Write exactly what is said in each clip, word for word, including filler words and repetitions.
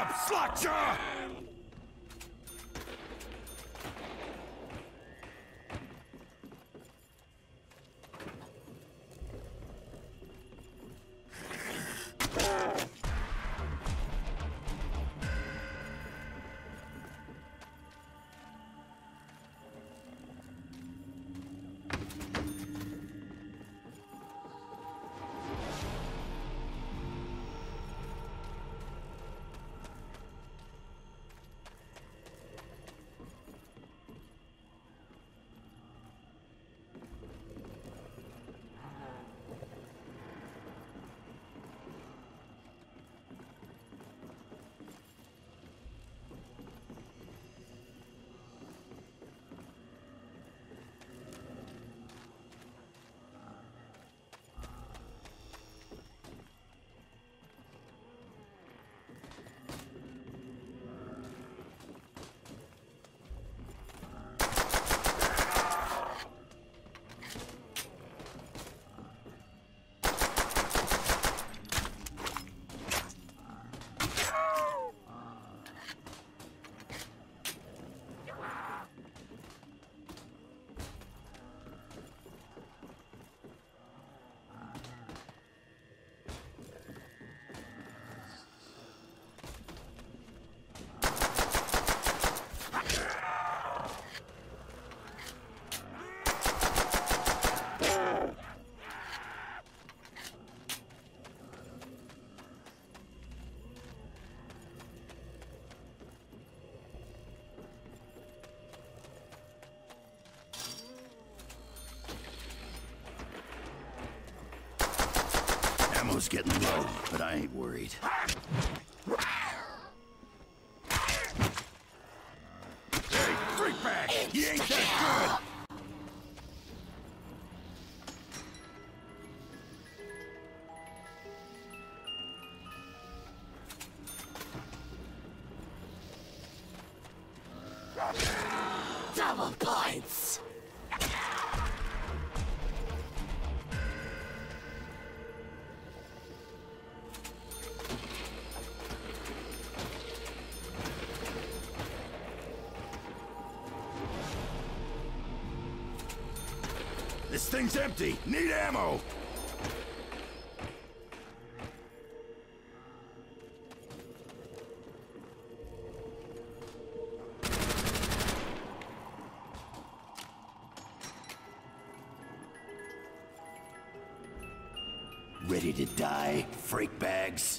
up, slotcha! Ammo's getting low, but I ain't worried. Hey, freakbag! He ain't that good! Double points! This thing's empty! Need ammo! Ready to die, freak bags?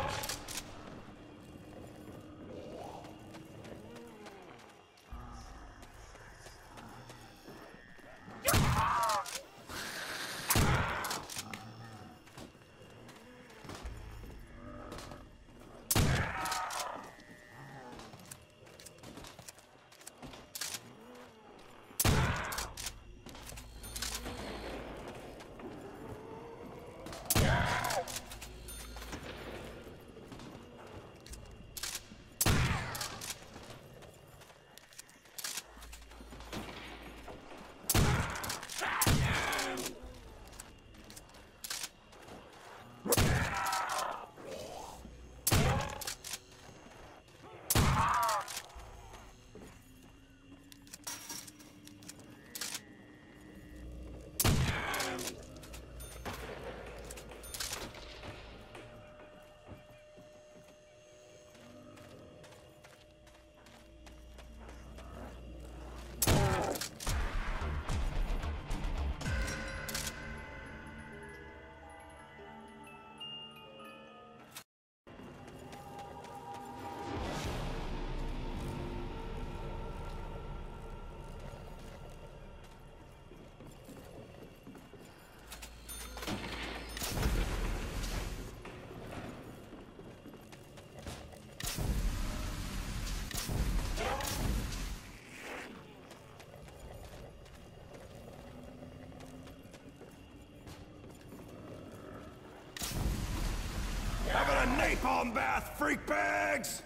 Having a napalm bath, freak bags!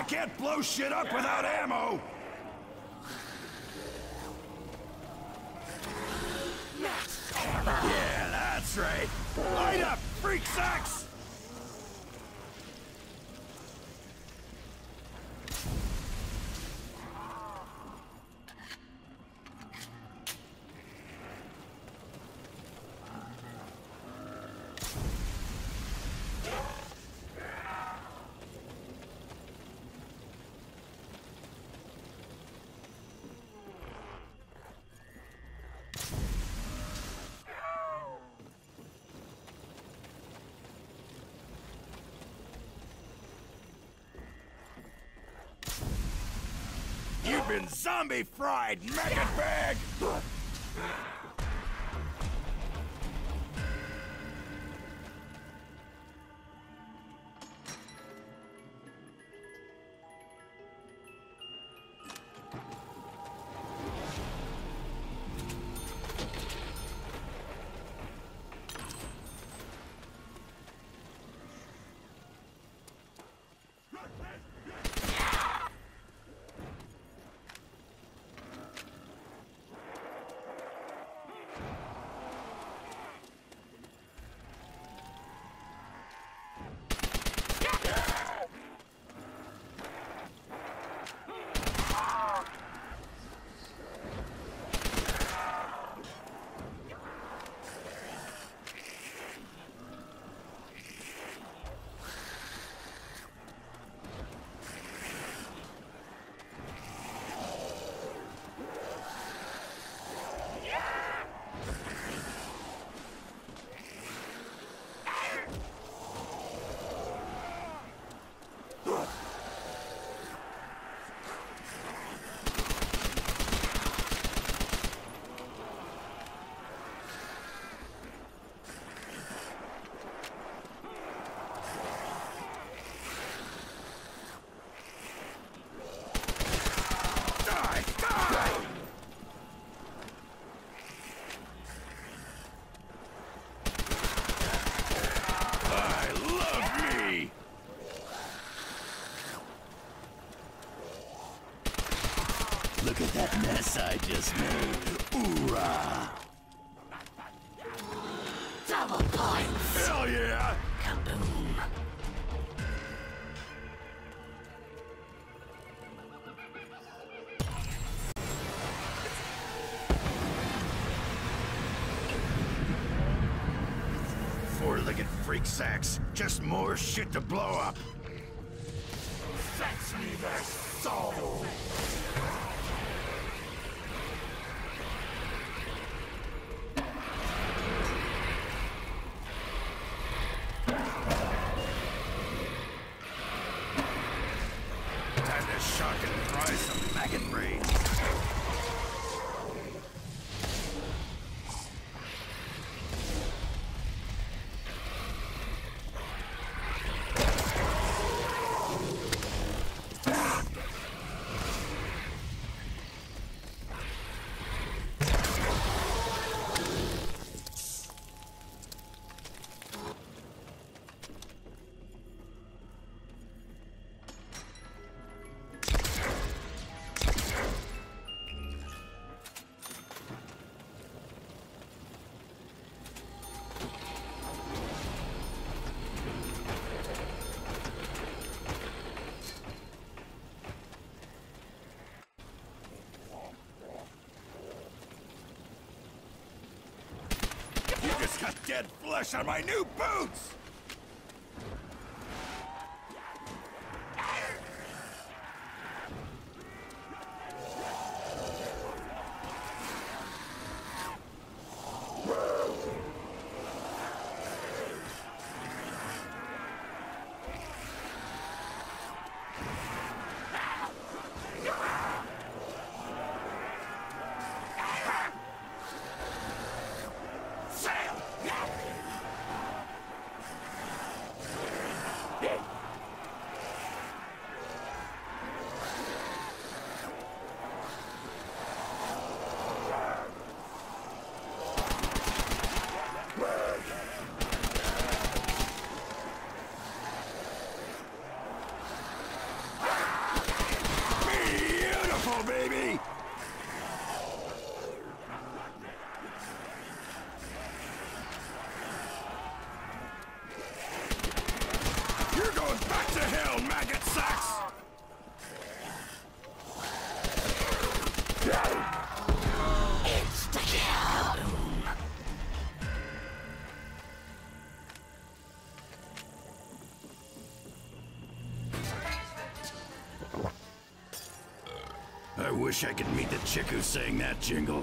can't blow shit up without ammo! Yeah, that's right. Light up, freak sacks! You've been zombie fried, maggot bag! Look at that mess I just made. Oorah! Double points! Hell yeah! Kaboom! Four-legged freak sacks. Just more shit to blow up. Fetch me their soul! Time to shock and fry some maggot brains. Got dead flesh on my new boots! Beautiful, baby! You're going back to hell, maggot sacks! Insta-kill! I wish I could meet the chick who sang that jingle.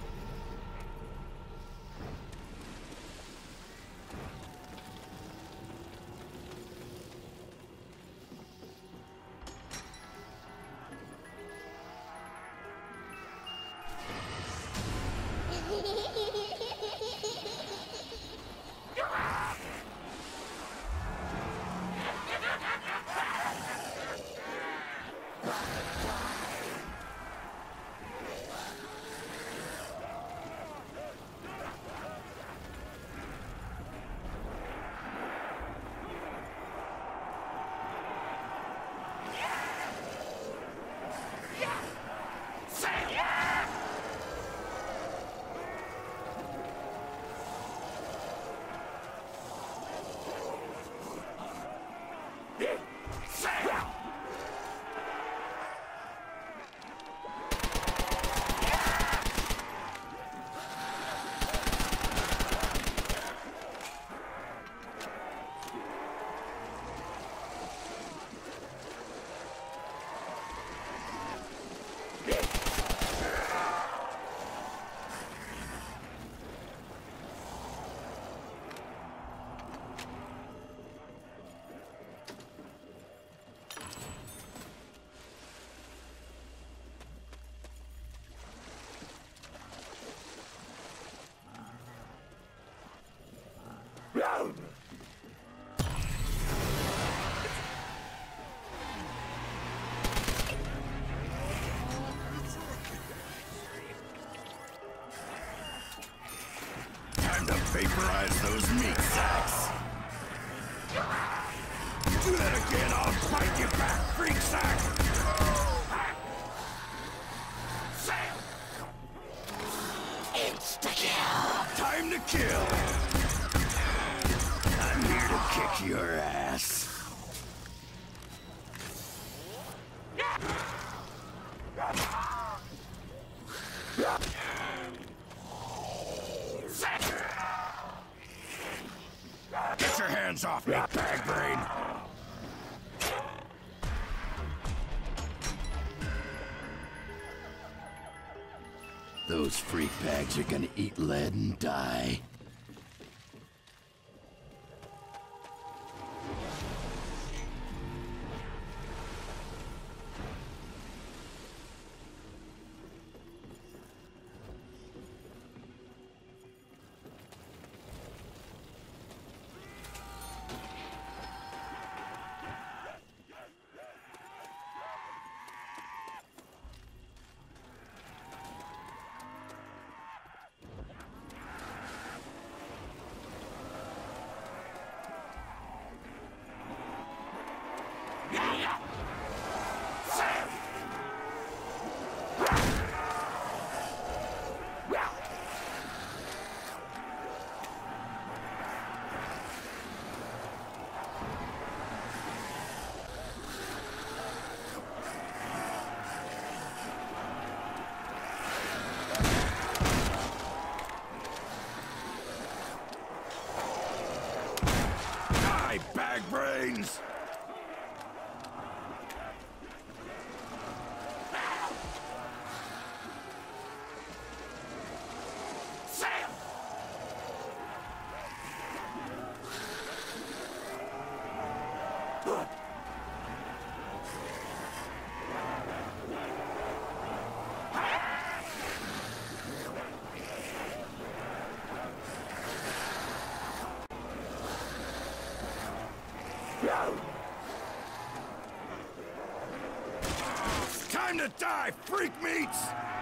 Time to vaporize those meat sacks. You do that again, I'll bite you back, freak sack! Insta-kill! Time to kill! I'm here to kick your ass. Get your hands off me, bag brain! Those freak bags are gonna eat lead and die. Bag brains! Time to die, freak meats!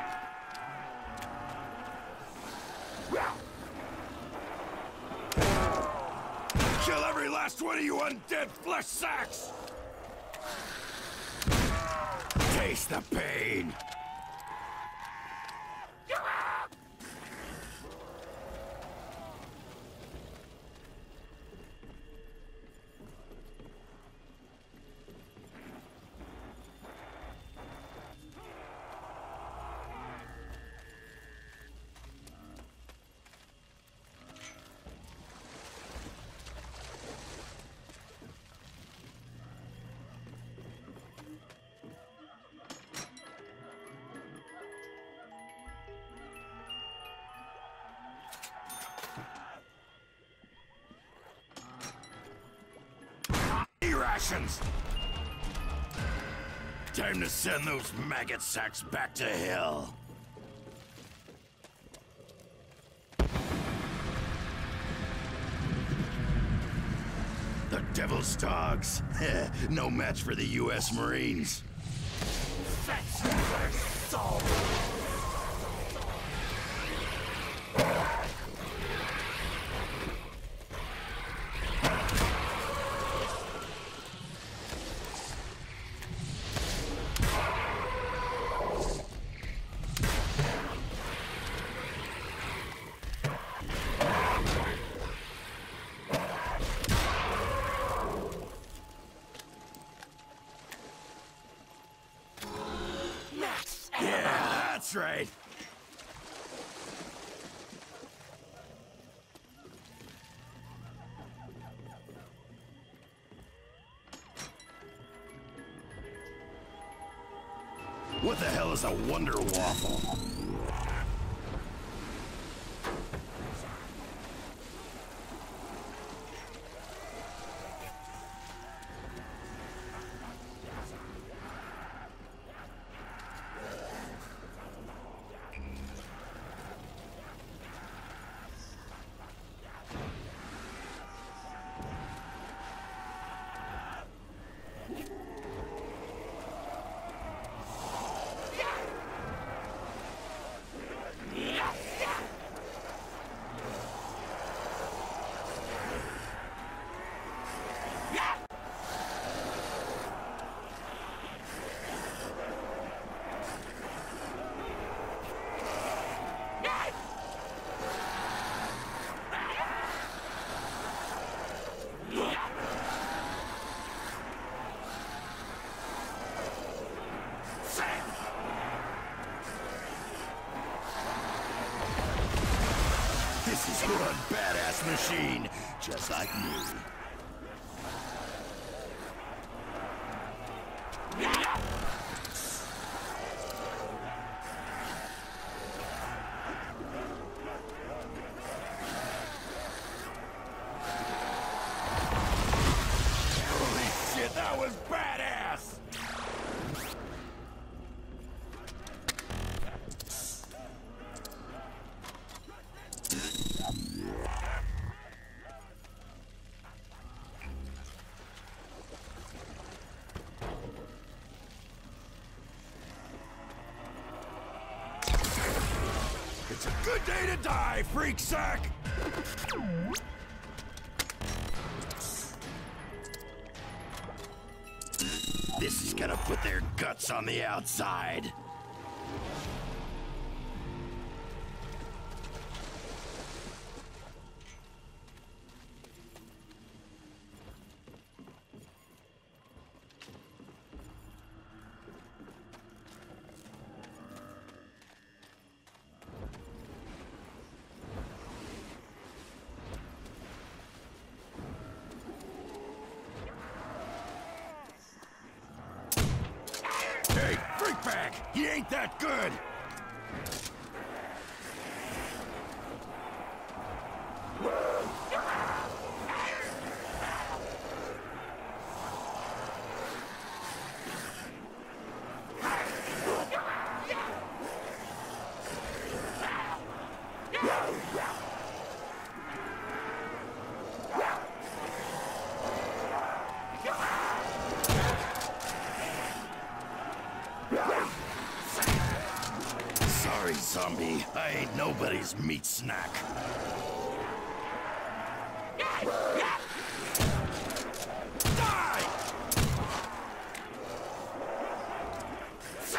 Kill every last one of you undead flesh sacks! Taste Taste the pain! Rations. Time to send those maggot sacks back to hell. The Devil's Dogs. No match for the U S Marines. That's never solved. That's right. What the hell is a Wonder Waffle? This is one badass machine, just like me. Holy shit, that was badass! It's a good day to die, freak sack! This is gonna put their guts on the outside. Hey, freakbag! He ain't that good! Sorry, zombie. I ain't nobody's meat snack. Die!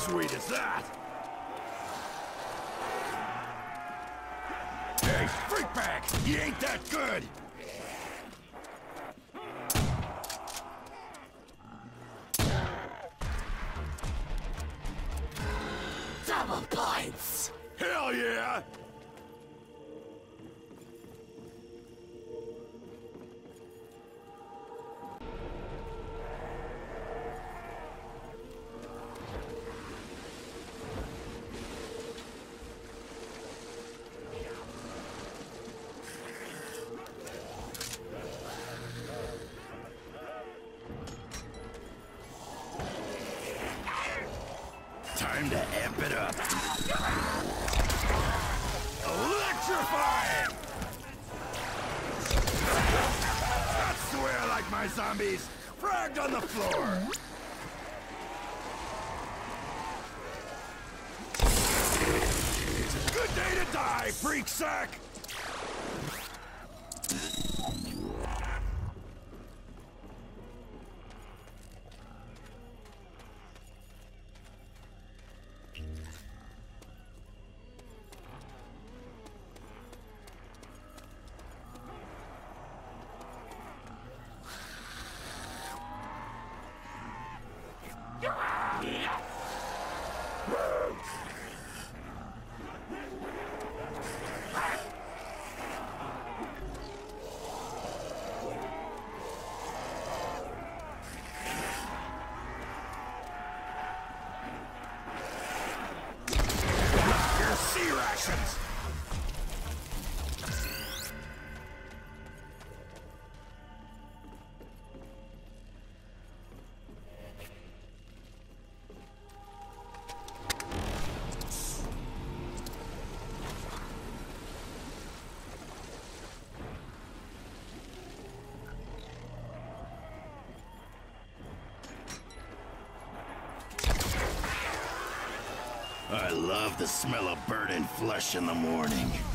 sweet is that? Hey, freak bag! You ain't that good! Double points! Hell yeah! Time to amp it up. Electrifying! That's the way I like my zombies. Fragged on the floor. It's a good day to die, freak sack! Sea rations! I love the smell of burning flesh in the morning.